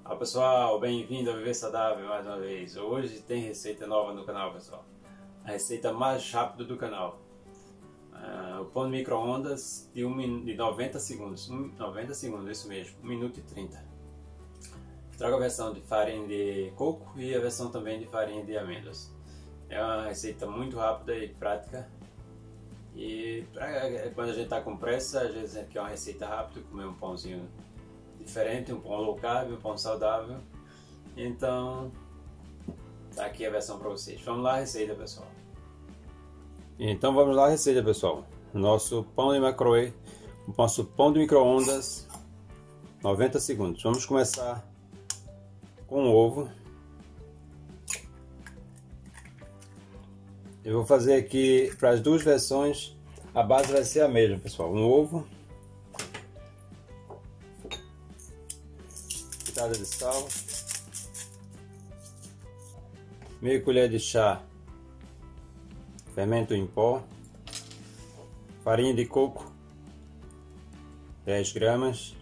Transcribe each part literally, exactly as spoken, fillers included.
Olá pessoal, bem-vindo a Viver Saudável mais uma vez. Hoje tem receita nova no canal, pessoal. A receita mais rápida do canal. Uh, o pão de micro-ondas de, um, de noventa segundos. Um, noventa segundos, isso mesmo, um minuto e trinta. Trago a versão de farinha de coco e a versão também de farinha de amêndoas. É uma receita muito rápida e prática. E pra, quando a gente está com pressa, às vezes é que é uma receita rápida, comer um pãozinho diferente, um pão low carb, um pão saudável. Então, tá aqui a versão para vocês. Vamos lá a receita, pessoal. Então vamos lá a receita, pessoal. Nosso pão de microwave, o nosso pão de micro-ondas, noventa segundos. Vamos começar com o ovo. Eu vou fazer aqui para as duas versões, a base vai ser a mesma, pessoal. Um ovo, pitada de sal, meia colher de chá fermento em pó, farinha de coco, dez gramas.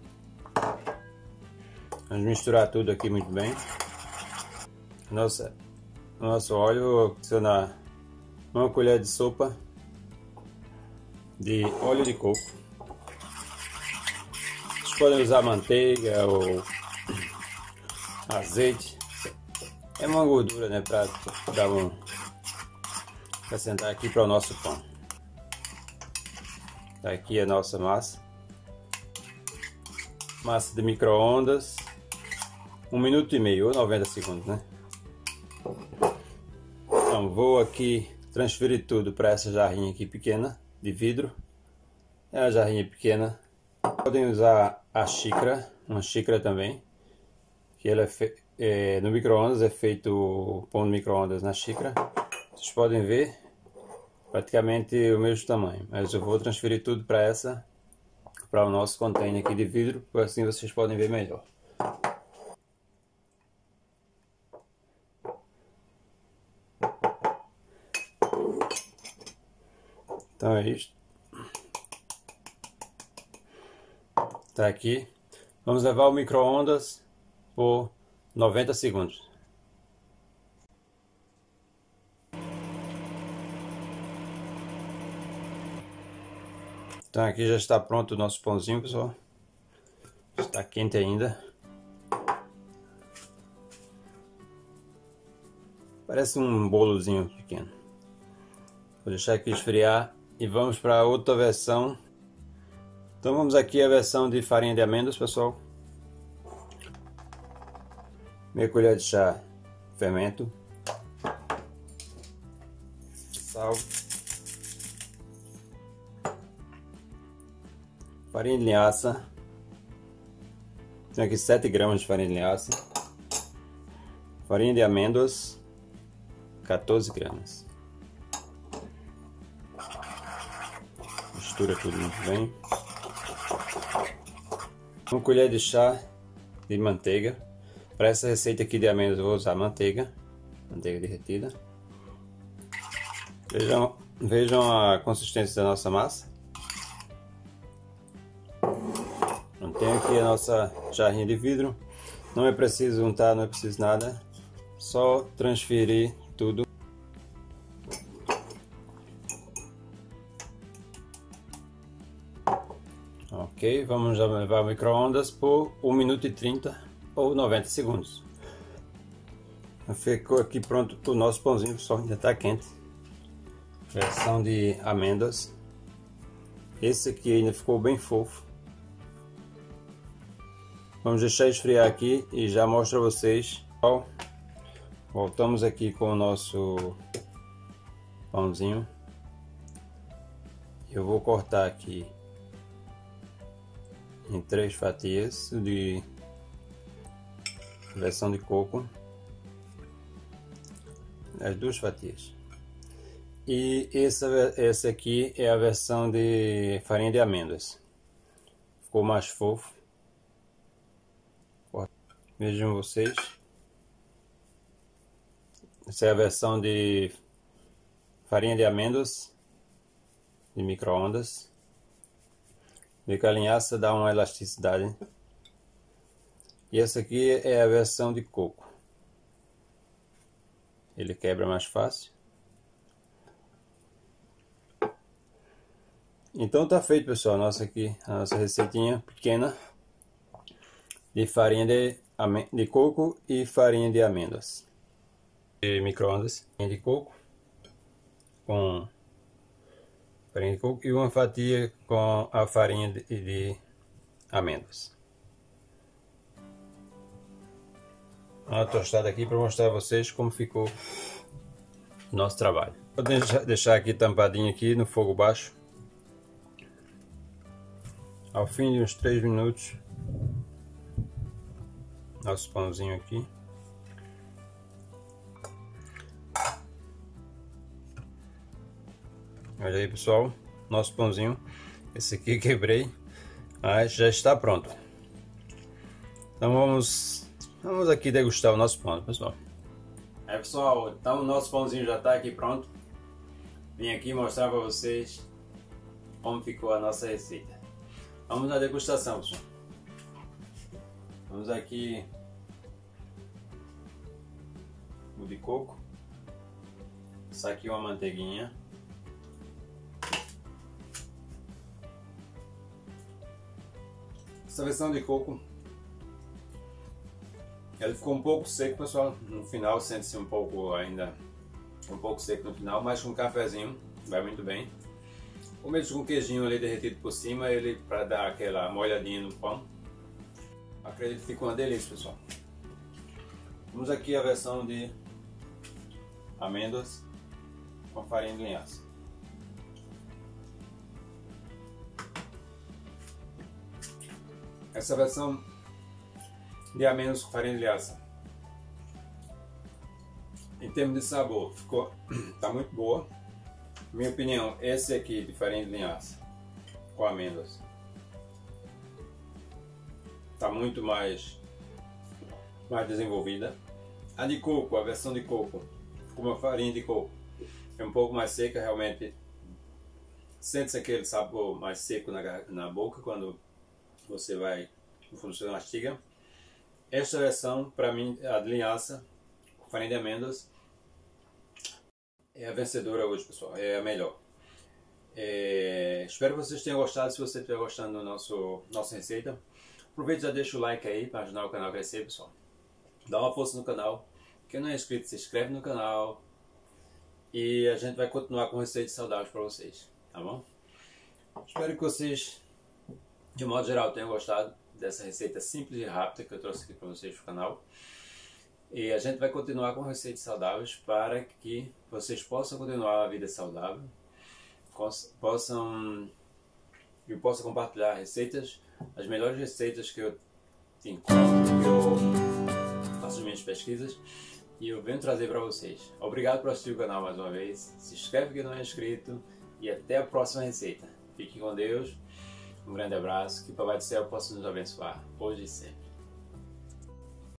Vamos misturar tudo aqui muito bem. Nossa, nosso óleo, vou adicionar uma colher de sopa de óleo de coco. Vocês podem usar manteiga ou azeite. É uma gordura, né, para dar um acrescentar aqui para o nosso pão. Tá aqui a nossa massa. Massa de micro-ondas. Um minuto e meio ou noventa segundos, né? Então vou aqui transferir tudo para essa jarrinha aqui pequena de vidro. É a jarrinha pequena. Podem usar a xícara, uma xícara também. Que ela é, fe... é no micro-ondas é feito o pão de micro-ondas na xícara. Vocês podem ver praticamente o mesmo tamanho, mas eu vou transferir tudo para essa, para o nosso container aqui de vidro, assim vocês podem ver melhor. Então é isso. Tá aqui. Vamos levar o micro-ondas por noventa segundos. Então aqui já está pronto o nosso pãozinho, pessoal. Está quente ainda. Parece um bolozinho pequeno. Vou deixar aqui esfriar e vamos para outra versão. Então vamos aqui a versão de farinha de amêndoas, pessoal. Meia colher de chá fermento. Sal. Farinha de linhaça. Tenho aqui sete gramas de farinha de linhaça. Farinha de amêndoas, quatorze gramas. Mistura tudo muito bem. Uma colher de chá de manteiga. Para essa receita aqui de amêndoas eu vou usar manteiga. Manteiga derretida. Vejam, vejam a consistência da nossa massa. Tenho aqui a nossa jarrinha de vidro. Não é preciso untar, não é preciso nada. Só transferir tudo. Ok, vamos já levar o micro-ondas por um minuto e trinta ou noventa segundos. Ficou aqui pronto o nosso pãozinho, pessoal, ainda está quente. Versão de amêndoas. Esse aqui ainda ficou bem fofo. Vamos deixar esfriar aqui e já mostro a vocês. Voltamos aqui com o nosso pãozinho. Eu vou cortar aqui em três fatias de versão de coco. As duas fatias. E essa, essa aqui é a versão de farinha de amêndoas. Ficou mais fofo. Vejam vocês. Essa é a versão de farinha de amêndoas de micro-ondas. Vê que a linhaça dá uma elasticidade. E essa aqui é a versão de coco. Ele quebra mais fácil. Então tá feito, pessoal, nossa aqui, a nossa receitinha pequena de farinha de, de coco e farinha de amêndoas. De micro-ondas, farinha de coco com farinha de coco e uma fatia com a farinha de, de amêndoas. Uma tostada aqui para mostrar a vocês como ficou o nosso trabalho. Vou deixar aqui tampadinho aqui no fogo baixo. Ao fim de uns três minutos, nosso pãozinho aqui. Olha aí, pessoal, nosso pãozinho. Esse aqui quebrei, mas já está pronto. Então vamos, vamos aqui degustar o nosso pão, pessoal. É, pessoal, então o nosso pãozinho já está aqui pronto. Vim aqui mostrar para vocês como ficou a nossa receita. Vamos na degustação, pessoal. Vamos aqui o de coco. Isso aqui é uma manteiguinha. Essa versão de coco, ele ficou um pouco seco, pessoal. No final sente-se um pouco ainda, um pouco seco no final, mas com um cafezinho vai muito bem. Ou mesmo com queijinho ali derretido por cima, ele para dar aquela molhadinha no pão. Acredito que ficou uma delícia, pessoal. Vamos aqui a versão de amêndoas com farinha de linhaça. Essa versão de amêndoas com farinha de linhaça, em termos de sabor, ficou tá muito boa. Minha opinião, esse aqui de farinha de linhaça com amêndoas tá muito mais mais desenvolvida. A de coco, a versão de coco, com a farinha de coco, é um pouco mais seca, realmente sente-se aquele sabor mais seco na, na boca quando você vai, quando você mastiga. Esta versão, para mim, a de linhaça com farinha de amêndoas, é a vencedora hoje, pessoal, é a melhor. É, espero que vocês tenham gostado. Se você estiver gostando da nossa receita, aproveite e já deixa o like aí para ajudar o canal a crescer, pessoal. Dá uma força no canal. Quem não é inscrito, se inscreve no canal. E a gente vai continuar com receitas saudáveis para vocês, tá bom? Espero que vocês, de modo geral, tenham gostado dessa receita simples e rápida que eu trouxe aqui para vocês no canal. E a gente vai continuar com receitas saudáveis para que vocês possam continuar a vida saudável, possam eu possa compartilhar receitas, as melhores receitas que eu encontro, que eu faço as minhas pesquisas e eu venho trazer para vocês. Obrigado por assistir o canal mais uma vez, se inscreve quem não é inscrito e até a próxima receita. Fique com Deus, um grande abraço, que o Papai do Céu possa nos abençoar hoje e sempre.